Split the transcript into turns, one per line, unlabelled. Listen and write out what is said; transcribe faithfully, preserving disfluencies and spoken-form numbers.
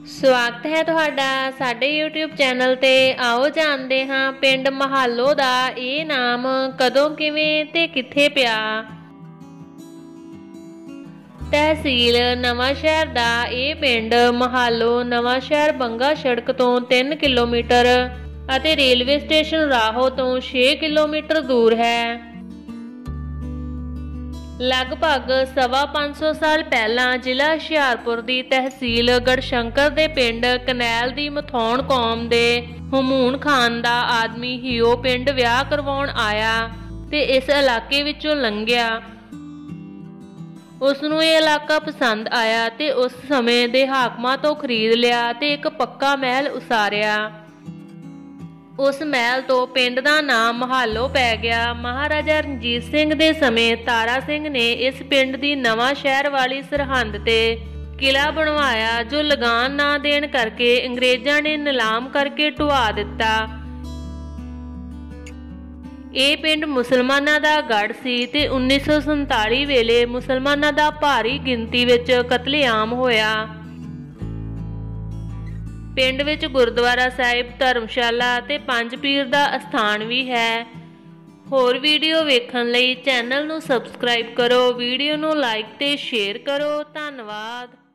स्वागत है तुहाडा साडे यूट्यूब चैनल ते। आओ जानते हाँ पिंड महालो दा ये नाम कदों किवें ते कित्थे पिया। तहसील नवांशहर दा ये पिंड महालो नवांशहर बंगा सड़क तो तीन किलोमीटर अते रेलवे स्टेशन राहो तो छे किलोमीटर दूर है। लगभग सवा पांच सौ साल पहला जिला हुशियारपुर की तहसील गढ़शंकर के पिंड कनैल की मथौण कौम के हमून खान का आदमी ही वो पिंड विआह करवाउण आया ते इस इलाके विचों लंघिया। उसनूं ये इलाका पसंद आया ते उस समय दे हाकमां तो खरीद लिया ते एक पक्का महल उसारिया। उस महल तो पिंड का नाम महालो पै गया। महाराजा रणजीत सिंह दे समय तारा सिंह ने इस पिंड की नवांशहर वाली सरहंद ते किला बनवाया जो लगान ना देण करके अंग्रेजां ने नीलाम करके ढुआ दिता। ये पिंड मुसलमानां दा गढ़ सी ते उन्नीस सौ संताली वेले मुसलमानां दा भारी गिनती विच कतलेआम होया। पिंड विच गुरुद्वारा साहिब धर्मशाला ते पंज पीर दा अस्थान भी है। होर वीडियो वेखण लई चैनल नूं सबसक्राइब करो, वीडियो नूं लाइक ते शेयर करो। धन्नवाद।